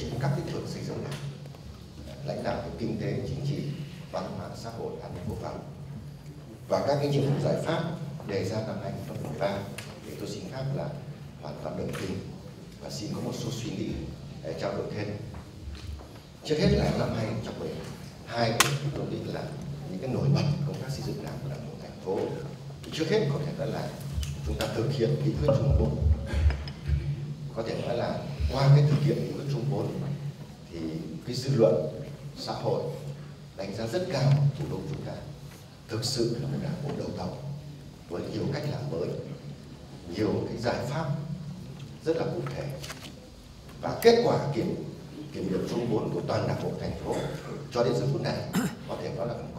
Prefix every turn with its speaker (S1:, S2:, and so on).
S1: trên các lĩnh vực xây dựng Đảng, lãnh đạo về kinh tế, chính trị, văn hóa, xã hội, an ninh quốc phòng và các cái nhiệm vụ giải pháp đề ra năm 2013 thì tôi xin phép là hoàn toàn đồng tình và xin có một số suy nghĩ để trao đổi thêm. Trước hết là năm 2012 tôi định là những cái nổi bật công tác xây dựng Đảng của Đảng bộ thành phố. Trước hết có thể nói là chúng ta thực hiện nghị quyết Trung ương 4. Có thể nói là qua cái thực hiện nghị quyết Trung ương 4 thì cái dư luận xã hội đánh giá rất cao thủ đô chúng ta thực sự là một đảng bộ đầu tàu với nhiều cách làm mới, nhiều cái giải pháp rất là cụ thể, và kết quả kiểm điểm Trung ương 4 của toàn đảng bộ thành phố cho đến giờ phút này có thể nói là